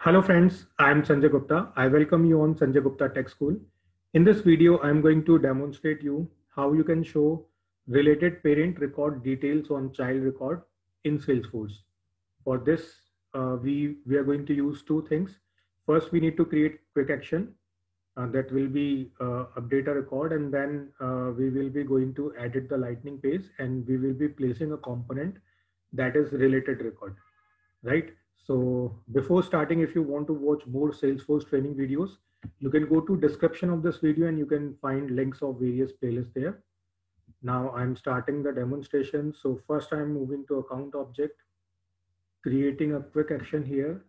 Hello friends, I am Sanjay Gupta. I welcome you on Sanjay Gupta Tech School. In this video, I am going to demonstrate you how you can show related parent record details on child record in Salesforce. For this, we are going to use two things. First, we need to create quick action that will be update a record, and then we will be going to edit the lightning page, and we will be placing a component that is related record, right? So before starting, if you want to watch more Salesforce training videos, you can go to description of this video and you can find links of various playlists there. Now I'm starting the demonstration. So first I'm moving to account object, creating a quick action here.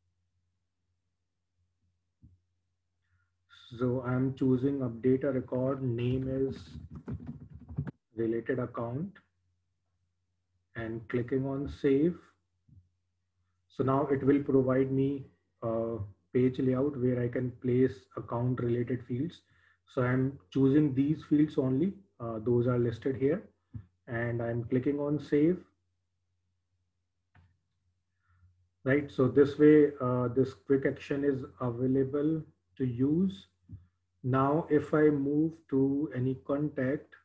So I'm choosing update a record, name is related account and clicking on save. So now it will provide me a page layout where I can place account related fields. So I'm choosing these fields only. Those are listed here and I'm clicking on save. Right. So this way, this quick action is available to use. Now, if I move to any contact,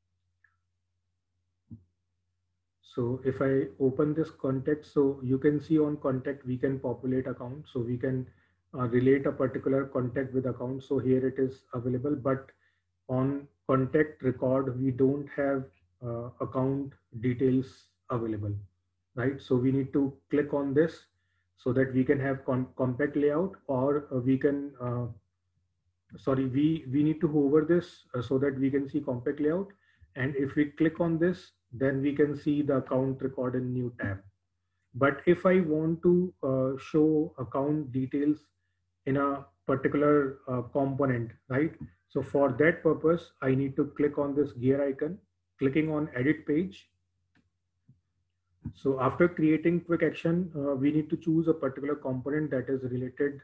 so if I open this contact, so you can see on contact, we can populate account. So we can relate a particular contact with account. So here it is available, but on contact record, we don't have account details available, right? So we need to click on this so that we can have compact layout, or we can, sorry, we need to hover this so that we can see compact layout. And if we click on this, then we can see the account record in new tab. But if I want to show account details in a particular component, right? So for that purpose, I need to click on this gear icon, clicking on edit page. So after creating quick action, we need to choose a particular component that is related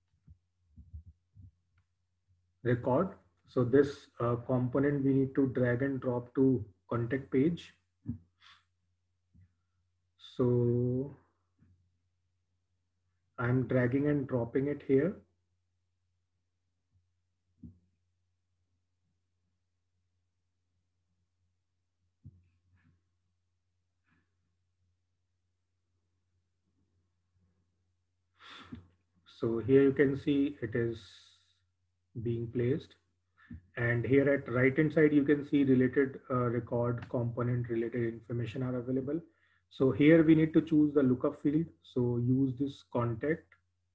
record. So this component we need to drag and drop to contact page. So I'm dragging and dropping it here. So here you can see it is being placed. And here at right hand side, you can see related record component related information are available. So here we need to choose the lookup field. So use this contact.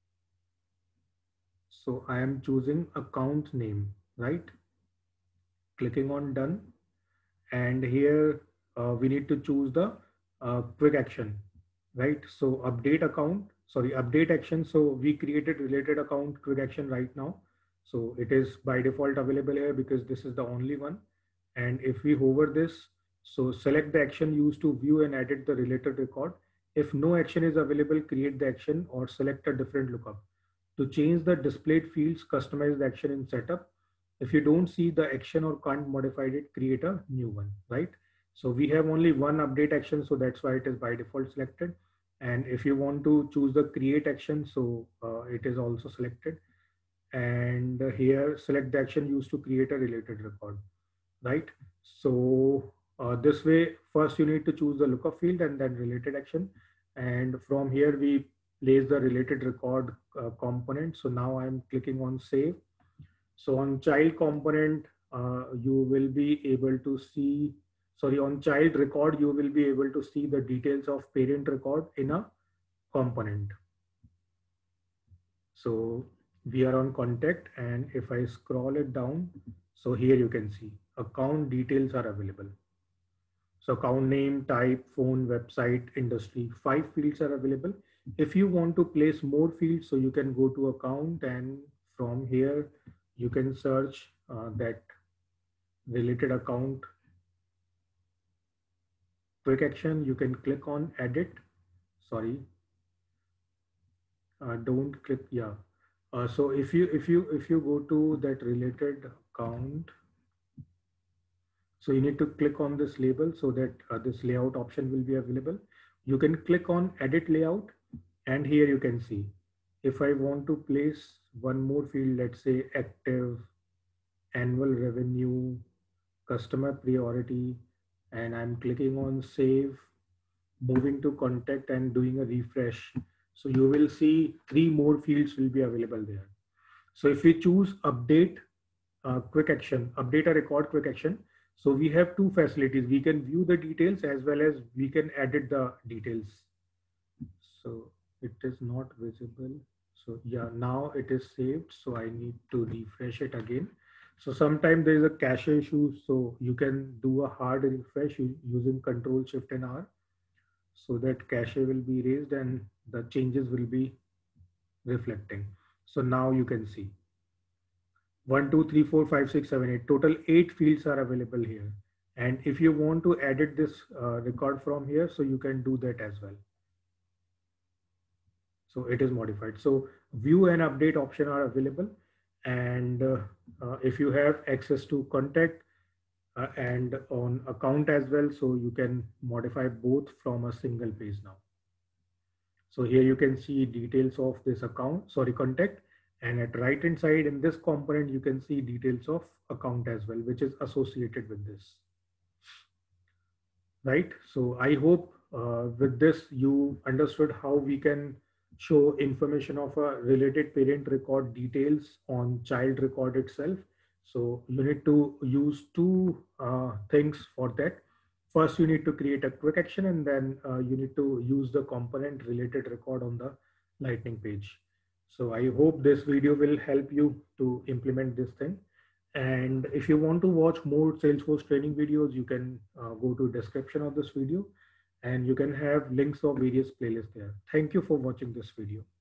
So I am choosing account name, right? Clicking on done. And here we need to choose the quick action, right? So update account, sorry, update action. So we created related account quick action right now. So it is by default available here because this is the only one. And if we hover this, so select the action used to view and edit the related record. If no action is available, create the action or select a different lookup. To change the displayed fields, customize the action in setup. If you don't see the action or can't modify it, create a new one, right? So we have only one update action, so that's why it is by default selected. And if you want to choose the create action, so it is also selected. And here select the action used to create a related record, right? So this way, first you need to choose the lookup field and then related action. And from here we place the related record component. So now I'm clicking on save. So on child component, you will be able to see, sorry, on child record, you will be able to see the details of parent record in a component. So we are on contact, and if I scroll it down, so here you can see account details are available. So account name, type, phone, website, industry, 5 fields are available. If you want to place more fields, so you can go to account, and from here you can search that related account quick action. You can click on edit. Sorry, don't click. Yeah. So if you go to that related account, so you need to click on this label so that this layout option will be available. You can click on edit layout, and here you can see. if I want to place one more field, let's say active, annual revenue, customer priority, and I'm clicking on save, moving to contact and doing a refresh. So you will see three more fields will be available there. So if we choose update quick action, update a record quick action. So we have two facilities. We can view the details as well as we can edit the details. So it is not visible. So yeah, now it is saved. So I need to refresh it again. So sometimes there is a cache issue. So you can do a hard refresh using Control Shift and R, so that cache will be raised and the changes will be reflecting. So now you can see 1, 2, 3, 4, 5, 6, 7, 8. Total 8 fields are available here. And if you want to edit this record from here, so you can do that as well. So it is modified. So view and update option are available. And if you have access to contact and on account as well, so you can modify both from a single page now. So here you can see details of this account, sorry, contact. And at right hand side in this component, you can see details of account as well, which is associated with this. Right. So I hope with this you understood how we can show information of a related parent record details on child record itself. So you need to use two things for that. First, you need to create a quick action, and then you need to use the component related record on the Lightning page. So I hope this video will help you to implement this thing. And if you want to watch more Salesforce training videos, you can go to description of this video and you can have links of various playlists there. Thank you for watching this video.